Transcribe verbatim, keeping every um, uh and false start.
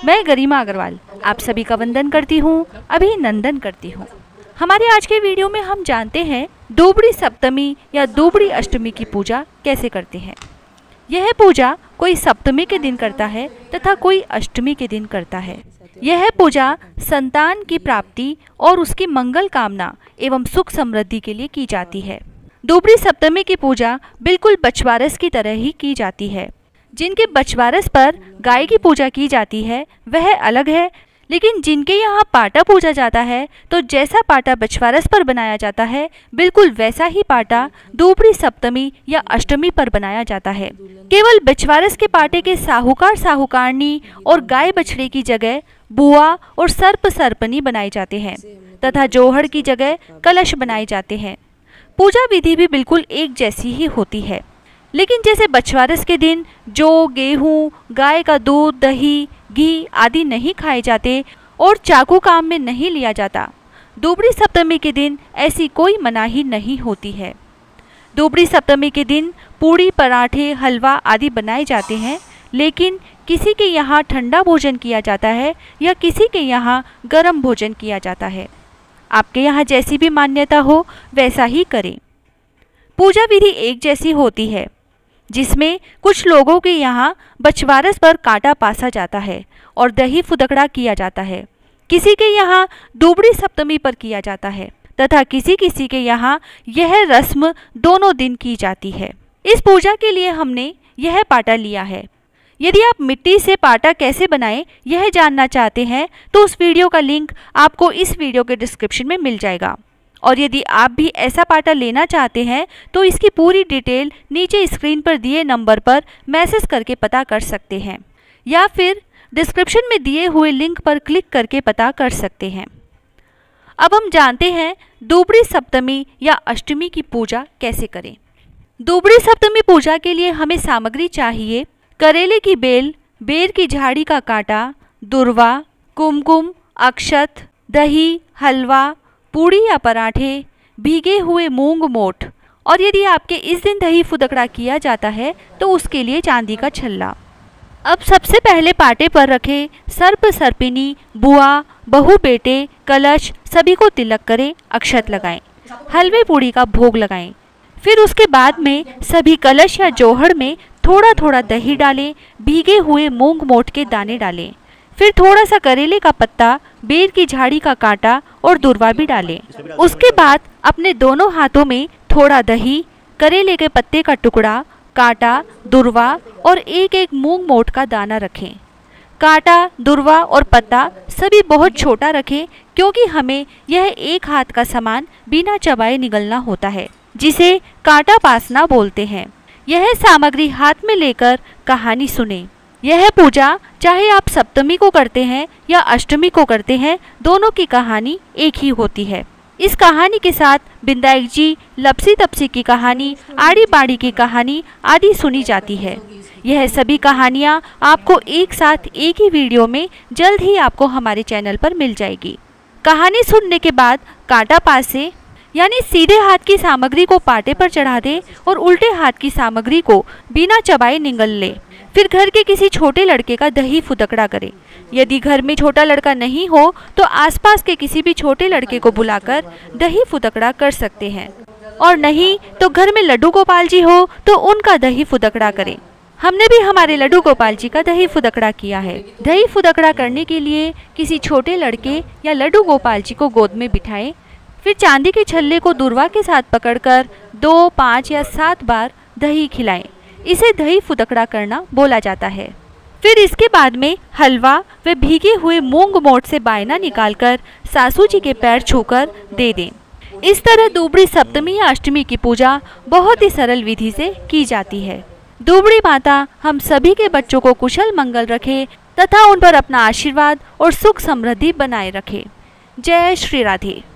मैं गरिमा अग्रवाल आप सभी का वंदन करती हूँ, अभिनंदन करती हूँ। हमारे आज के वीडियो में हम जानते हैं दोबड़ी सप्तमी या दोबड़ी अष्टमी की पूजा कैसे करते हैं। यह पूजा कोई सप्तमी के दिन करता है तथा कोई अष्टमी के दिन करता है। यह पूजा संतान की प्राप्ति और उसकी मंगल कामना एवं सुख समृद्धि के लिए की जाती है। दोबड़ी सप्तमी की पूजा बिल्कुल बछवारस की तरह ही की जाती है। जिनके बछवारस पर गाय की पूजा की जाती है वह अलग है, लेकिन जिनके यहाँ पाटा पूजा जाता है तो जैसा पाटा बछवारस पर बनाया जाता है बिल्कुल वैसा ही पाटा दोबड़ी सप्तमी या अष्टमी पर बनाया जाता है। केवल बछवारस के पाटे के साहूकार साहूकारनी और गाय बछड़े की जगह बुआ और सर्प सर्पनी बनाए जाते हैं तथा जोहड़ की जगह कलश बनाए जाते हैं। पूजा विधि भी बिल्कुल एक जैसी ही होती है, लेकिन जैसे बछवारस के दिन जौ, गेहूं, गाय का दूध, दही, घी आदि नहीं खाए जाते और चाकू काम में नहीं लिया जाता, दोबड़ी सप्तमी के दिन ऐसी कोई मनाही नहीं होती है। दोबड़ी सप्तमी के दिन पूड़ी, पराठे, हलवा आदि बनाए जाते हैं, लेकिन किसी के यहाँ ठंडा भोजन किया जाता है या किसी के यहाँ गर्म भोजन किया जाता है। आपके यहाँ जैसी भी मान्यता हो वैसा ही करें। पूजा विधि एक जैसी होती है, जिसमें कुछ लोगों के यहाँ बछवारस पर कांटा पासा जाता है और दही फुदकड़ा किया जाता है। किसी के यहाँ दोबड़ी सप्तमी पर किया जाता है तथा किसी किसी के यहाँ यह रस्म दोनों दिन की जाती है। इस पूजा के लिए हमने यह पाटा लिया है। यदि आप मिट्टी से पाटा कैसे बनाएं यह जानना चाहते हैं तो उस वीडियो का लिंक आपको इस वीडियो के डिस्क्रिप्शन में मिल जाएगा। और यदि आप भी ऐसा पाटा लेना चाहते हैं तो इसकी पूरी डिटेल नीचे स्क्रीन पर दिए नंबर पर मैसेज करके पता कर सकते हैं या फिर डिस्क्रिप्शन में दिए हुए लिंक पर क्लिक करके पता कर सकते हैं। अब हम जानते हैं दोबड़ी सप्तमी या अष्टमी की पूजा कैसे करें। दोबड़ी सप्तमी पूजा के लिए हमें सामग्री चाहिए करेले की बेल, बेर की झाड़ी का कांटा, दुर्वा, कुमकुम, अक्षत, दही, हलवा, पूड़ी या पराठे, भीगे हुए मूंग मोठ और यदि आपके इस दिन दही फुदकड़ा किया जाता है तो उसके लिए चांदी का छल्ला। अब सबसे पहले पाटे पर रखे सर्प सर्पिनी, बुआ, बहू बेटे, कलश सभी को तिलक करें, अक्षत लगाएं, हलवे पूड़ी का भोग लगाएं। फिर उसके बाद में सभी कलश या जोहड़ में थोड़ा थोड़ा दही डालें, भीगे हुए मूंग मोठ के दाने डालें। फिर थोड़ा सा करेले का पत्ता, बेर की झाड़ी का कांटा और दुर्वा भी डालें। उसके बाद अपने दोनों हाथों में थोड़ा दही, करेले के पत्ते का टुकड़ा, कांटा, दुर्वा और एक एक मूंग मोठ का दाना रखें। कांटा, दुर्वा और पत्ता सभी बहुत छोटा रखें, क्योंकि हमें यह एक हाथ का सामान बिना चबाए निगलना होता है, जिसे कांटा पासना बोलते हैं। यह सामग्री हाथ में लेकर कहानी सुने। यह पूजा चाहे आप सप्तमी को करते हैं या अष्टमी को करते हैं, दोनों की कहानी एक ही होती है। इस कहानी के साथ बिंदाई जी, लपसी तपसी की कहानी, आड़ी बाड़ी की कहानी आदि सुनी जाती है। यह सभी कहानियाँ आपको एक साथ एक ही वीडियो में जल्द ही आपको हमारे चैनल पर मिल जाएगी। कहानी सुनने के बाद कांटा पासे यानी सीधे हाथ की सामग्री को पाटे पर चढ़ा दें और उल्टे हाथ की सामग्री को बिना चबाए निगल ले। फिर घर के किसी छोटे लड़के का दही फुदकड़ा करें। यदि घर में छोटा लड़का नहीं हो तो आसपास के किसी भी छोटे लड़के को बुलाकर दही फुदकड़ा कर सकते हैं, और नहीं तो घर में लड्डू गोपाल जी हो तो उनका दही फुदकड़ा करें। हमने भी हमारे लड्डू गोपाल जी का दही फुदकड़ा किया है। दही फुदकड़ा करने के लिए किसी छोटे लड़के या लड्डू गोपाल जी को गोद में बिठाएं। फिर चांदी के छल्ले को दुर्वा के साथ पकड़कर दो, पाँच या सात बार दही खिलाएं। इसे दही फुदकड़ा करना बोला जाता है। फिर इसके बाद में हलवा व भीगे हुए मूंग मोठ से बायना निकालकर सासू जी के पैर छूकर दे दें। इस तरह दोबड़ी सप्तमी या अष्टमी की पूजा बहुत ही सरल विधि से की जाती है। दोबड़ी माता हम सभी के बच्चों को कुशल मंगल रखे तथा उन पर अपना आशीर्वाद और सुख समृद्धि बनाए रखे। जय श्री राधे।